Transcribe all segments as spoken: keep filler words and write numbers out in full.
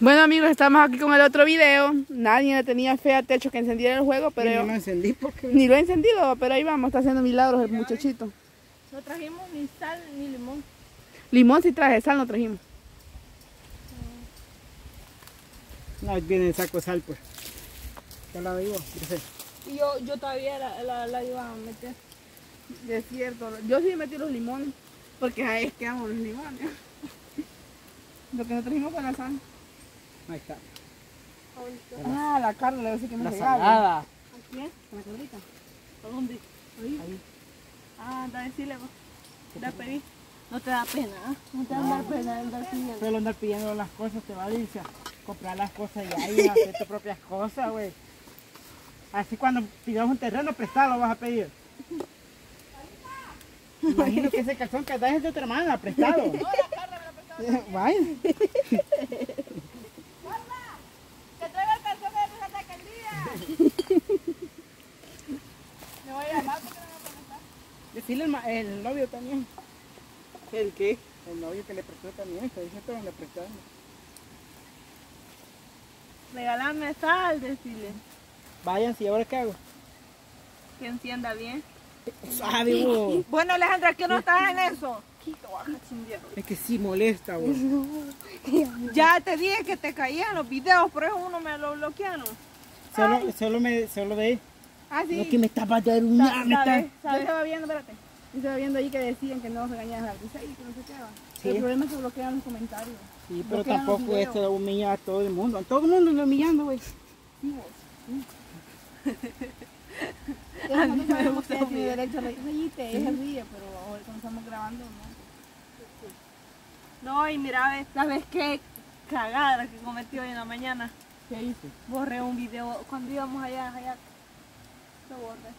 Bueno amigos, estamos aquí con el otro video. Nadie le tenía fe a Techo que encendiera el juego, pero yo yo no lo encendí porque... ni lo he encendido, pero ahí vamos, está haciendo milagros el muchachito. No trajimos ni sal ni limón. Limón sí traje, sal no trajimos. No, viene el saco de sal pues. Ya la digo, yo sé. Y yo, yo todavía la, la, la iba a meter. Es cierto, yo sí metí los limones, porque ahí es que amo los limones. Lo que no trajimos fue la sal. Ahí está. Ah, la carne, le voy a decir que me La regale. salada. ¿A quién? ¿A la cabrita? ¿A dónde? Ahí. Ahí. Ah, anda a decirle, pues. Da pedí. No te da pena, ¿ah? No te da pena andar pidiendo. Solo andar pidiendo las cosas te va a decir, comprar las cosas y ahí hacer tus propias cosas, güey. Así cuando pidas un terreno prestado lo vas a pedir. Imagino que ese calzón que das es de tu hermana, prestado. No, la carne me la prestaba. Vaya. ¡Que traiga el calzón de tu Santa Candida! Me voy a llamar porque no me va a preguntar. Decirle el, ma- el novio también. ¿El qué? El novio que le prestó también, que dice que le prestaron. Regálame sal, decirle. Vayan, si ahora qué hago. Que encienda bien. Ah, digo, Bueno, Alejandra, ¿qué no estás en eso? es que sí molesta, güey. Ya te dije que te caían los videos, por eso uno me lo bloquearon. Solo, solo me, solo ve. Ah, sí. Lo que me está pasando, me Sa- está... ¿sabes? Yo ¿Sabes? estaba viendo, espérate. Yo estaba viendo ahí que decían que no regañaban a la risa y que no se qué va. Sí. El problema es que bloquean los comentarios. Sí, pero Bloquean los tampoco videos. esto humilla a todo el mundo. A todo el mundo lo humillando, güey. Sí, vos. Entonces, nosotros sabemos que tiene derecho a reírte, ella se ríe, pero ahora cuando estamos grabando, no. No, y mira, ¿sabes qué cagada que cometí hoy en la mañana? ¿Qué hice? Borré un video cuando íbamos allá, allá. Lo borré.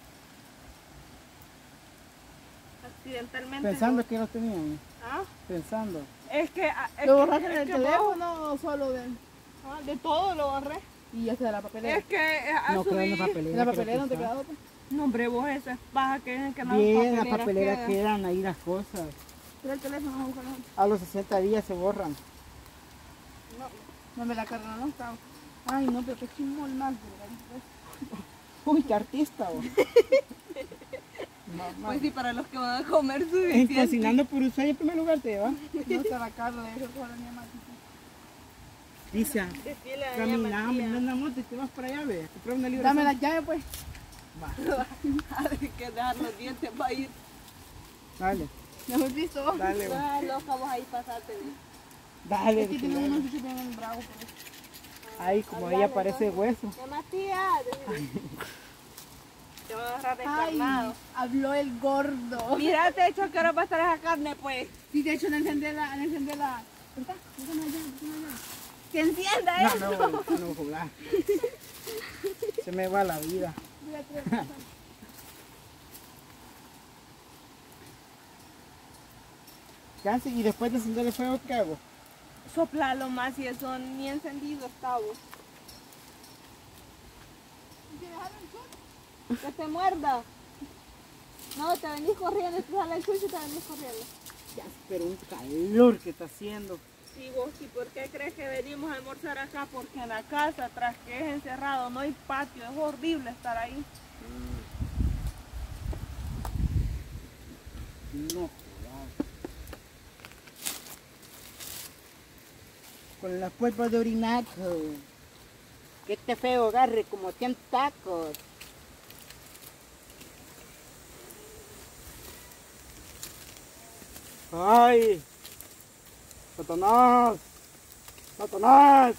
Accidentalmente. Pensando que lo tenían. ¿Ah? Pensando. Es que... ah, es ¿Lo que- borraste es del que teléfono o solo de...? vos- ah, de todo lo borré. Y ya sea de la papelera. Es que eh, a No creo en la subir... papelera. ¿En la que lo papelera no te pensaban. quedó? Pues? No, hombre, vos eso es paja que dicen que no Bien, la papelera papelera queda. quedan ahí las cosas. Pero el teléfono no busca nada. A los sesenta días se borran. No me la carga, no está. Ay, no, pero qué chingón más, ¿verdad? Uy, qué artista, güey. Mamá. Pues sí, para los que van a comer En suficiente. Cocinando por Ushuaia en primer lugar te va. No está la carga, de eso con la mía más. Dice, Decirle a doña caminamos, María. en una moto y te vas para allá, ve. Comprar una libra. Dame la llave, pues. Hay que dejar los dientes para ir. Dale, ¿No hemos visto? dale, güey. Ah, loca, vos ahí pasate. Dale, Aquí tiene dale. unos bichos bien bravos. Pero... Ahí, como ahí aparece hueso. ¿Qué más tía? Te va a agarrar Ay, descarnado. habló el gordo. Mira, te he hecho que ahora va a estar esa carne, pues. Sí, de hecho, no encendé la... No encendé la... ¿Verdad? Déjame allá, déjame allá. ¡Que encienda No, eso! no, güey, no jugar. Se me va la vida. ¿Qué hace? Y después de encender el fuego, ¿qué hago? Soplalo más y eso ni encendido está vos. Que te muerda. No, te venís corriendo, te sale el chucho y te venís corriendo. Ya, pero un calor que está haciendo. Sí, vos, ¿y por qué crees que venimos a almorzar acá? Porque en la casa, tras que es encerrado, no hay patio, es horrible estar ahí. No, cuidado. Con las polvas de orinaco. Que este feo agarre como cien tacos. ¡Ay! ¡Satanás! ¡Satanás!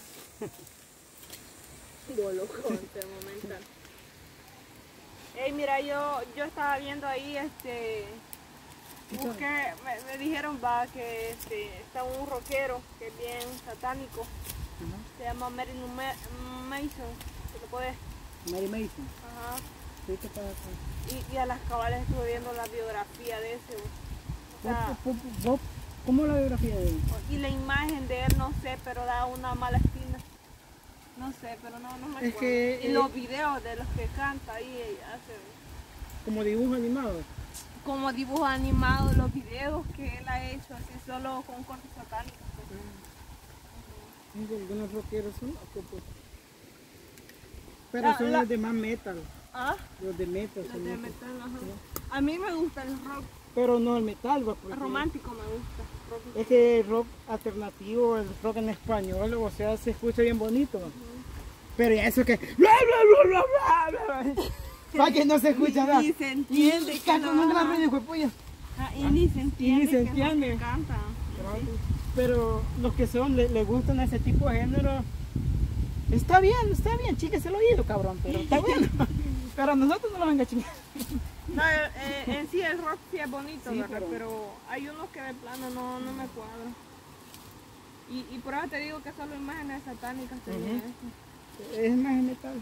Bolocón, de momento. Ey, mira, yo, yo estaba viendo ahí, este, busqué, me, me dijeron, va, que este, está un rockero que es bien satánico, se llama Marilyn Ma- Mason, ¿te lo podés? Mary Mason. Ajá. Sí, ¿qué pasa? Y, y a las cabales estuve viendo la biografía de ese, o sea, ¿Vos- vos- vos- ¿Cómo la biografía de él? y la imagen de él, no sé, pero da una mala espina. No sé, pero no, no me acuerdo. Es que, y eh, los videos de los que canta ahí, hace Como dibujo animado. como dibujos animados, los videos que él ha hecho, así solo con cortes satánicos. Pues. Sí, algunos rockeros son locos, pues. Pero La- son la- los de más metal. Ah, Los de metal los son de locos. metal, ajá. A mí me gusta el rock Pero no el metal, va, porque romántico, me gusta. Rock. es que el rock alternativo, el rock en español, o sea, se escucha bien bonito. Pero ya eso que bla bla bla bla bla bla, para que no se escucha nada. Ni se entiende Y que con un no- gran ruido, hijo de puya. Ah, y ni se entiende. se que es lo entiende. que canta. Pero los que son, le, le gustan ese tipo de género, está bien, está bien, chíquese el oído, cabrón, pero está bueno. Pero a nosotros no lo venga a chingar. No, eh, en sí el rock sí es bonito, Sí, ¿verdad? pero- Pero... hay unos que de plano no, no me cuadran. Y, y por eso te digo que solo imágenes satánicas tenía Ujú. eso. Es más metal.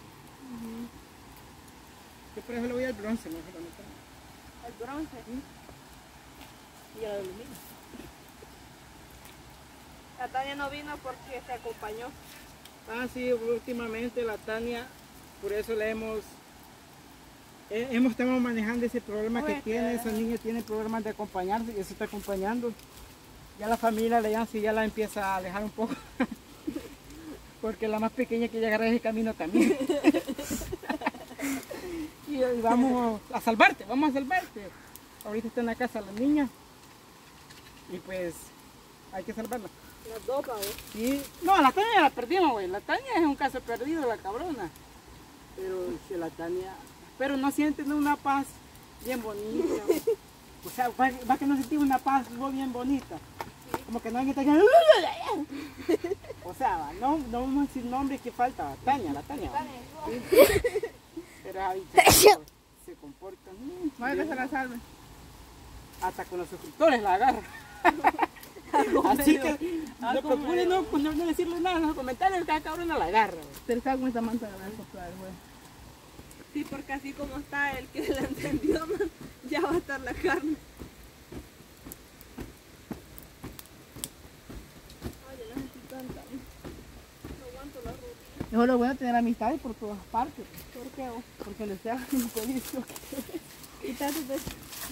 Yo por eso le voy al bronce, mejor a metal. El bronce. Y al aluminio. La Tania no vino porque se acompañó. Ah, sí, últimamente la Tania, por eso le hemos, eh, hemos estado manejando ese problema que Oye, tiene, que- esa niña tiene problemas de acompañarse y se está acompañando. Ya la familia le sí, ya la empieza a alejar un poco. Porque la más pequeña que llegará ese camino también. y, y vamos a salvarte, vamos a salvarte. Ahorita está en la casa la niña. Y pues hay que salvarla. Las dos, pavos. Sí. No, la Tania la perdimos, güey. La Tania es un caso perdido, la cabrona. Pero si la Tania... Pero no sienten una paz bien bonita. O sea, va, va que no sentimos una paz bien bonita. Como que no hay que estar... O sea, va, no, no vamos a decir nombres que falta. Tania, la Tania. va. Sí. Pero esa bicha se comporta... mm, Vaya que bien. se la salve. Hasta con los suscriptores la agarra. Así que no algo procure medio. no, pues, no, no decirle nada en los comentarios, cada cabrón la agarra. güey. Te está con esta manta de la soplar, güey. Sí, porque así como está el que la entendió, man, ya va a estar la carne. Oye, no necesito tanta. No aguanto la ruta. Eso es lo bueno de tener amistades por todas partes. ¿Por qué vos? Porque les sea un jueguito. Quítate de...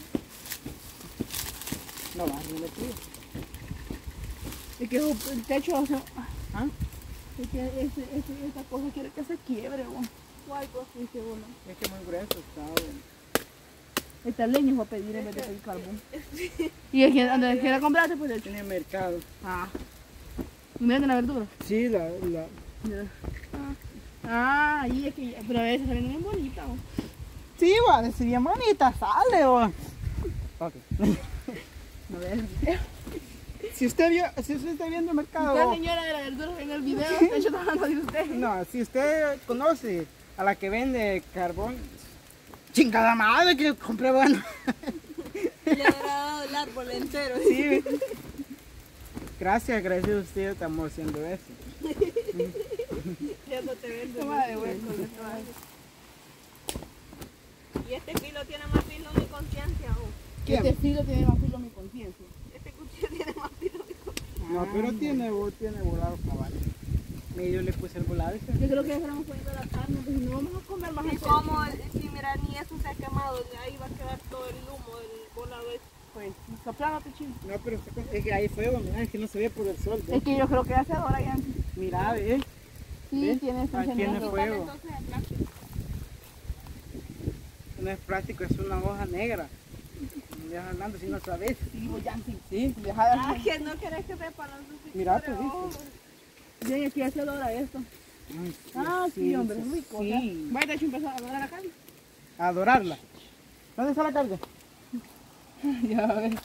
No va, no le pido. Es que el techo, o sea, ¿Ah? es que ese, ese, esa cosa quiere que se quiebre, güey. ¿Cuál cosa? Dice uno. Es que muy grueso está, güey. Esta leña fue a pedir en vez de pedir carbón. Y el que donde quiera comprarte, pues el Tiene mercado. Ah. ¿Y mira la verdura? Sí, la, la... Ah, ahí es que. Pero a veces salen bien bonita, güey. Sí, va, si bien bonita sale, güey. Ok. A ver. Si usted vio, si usted está viendo el mercado... Usted, señora de la verdura, en el video, de hecho, está hablando de usted. No, si usted conoce a la que vende carbón, chingada madre que compré bueno. Le habrá dado el árbol entero. Sí. Gracias, gracias a usted estamos haciendo eso. Ya no te vendo. Toma de hueco. Y este filo tiene más filo mi conciencia. ¿O? ¿Quién? Este filo tiene más filo mi conciencia. Este cuchillo tiene más filo mi conciencia. No, pero tiene, tiene volado cabal. Yo le puse el volado. ese. Yo creo que estamos poniendo la carne, pues si no vamos a comer más Y antes. como, si mira, ni eso se ha quemado, ahí va a quedar todo el humo del volado ese. Pues, soplándote, chino. No, pero está con- es que hay fuego, mira, es que no se ve por el sol. ¿ves? Es que yo creo que hace ahora ya. Mira, ve. Sí, ¿Ves? tiene ese Aquí en el encendido. fuego. Entonces el plástico. No es plástico, es una hoja negra. Me dejas hablando si no sabes. Sí, voy ya, sí. Sí. Deja de Ah, que no querés que sepan los suscriptores. Mira, te oh. dice. Bien, aquí hace olor a esto. Ay, Ah, sí, hombre, sí, rico. Sí. ¿Ya? Vaya, de hecho, empezó a adorar la carne. A adorarla. ¿Dónde está la carga? Ya, a ver.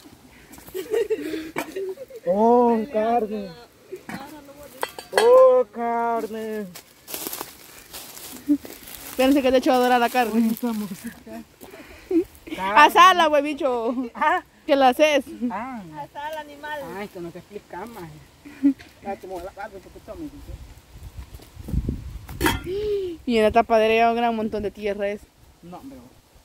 Oh, carne. Ahora lo voy a Oh, carne. Espérense que te echo a adorar la carne. Estamos. Asala, güey, bicho. Ah. Que la haces. Ah. hasta el animal. Ay, que no te explicamos. Ya te muevo la barba porque tome. Y en la tapadera hay un gran montón de tierra. No, pero.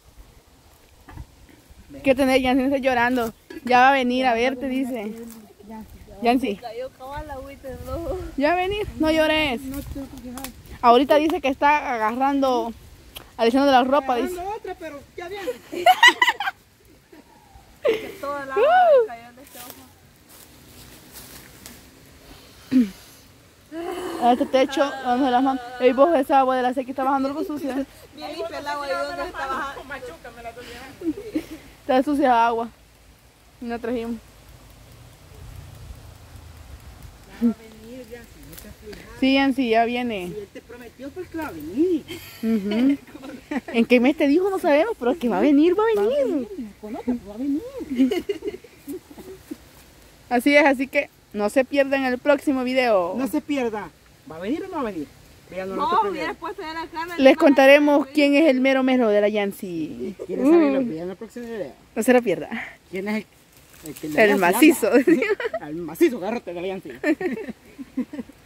¿Qué tenés, Yancy? No estés llorando. Ya va a venir a verte, dice. Yancy, Cayó cabal agüita en los ojos. ya va a venir. No llores. No te tengo que quejar. Ahorita dice que está agarrando, alejando de la ropa, dice. Agarrando otra, pero ya viene. Que toda la agua Uh. cayó en este ojo. a este techo, lavándose las manos. Ey, vos, esa agua de la sequía está bajando algo sucia. Bien limpia el agua de donde está bajando. Con machuca me la estoy llevando. Está sucia agua. Y no trajimos. Va a venir ya, si no te has fijado. Sí, Yancy, ya viene. Si él te prometió, pues que va a venir. Ujú. ¿En qué mes te dijo? No sabemos, pero que va a venir, va a venir. Conoce, va a venir. Así es, así que no se pierdan el próximo video. No se pierda. ¿Va a venir o no va a venir? Véanlo No, nosotros hubieras primero. puesto ya la cara. Les contaremos quién es el mero mero de la Yancy. ¿Quieren saberlo? Vean el próximo video. No se lo pierda. ¿Quién es el, el que le El anda? macizo. El macizo garrote de la Alianza.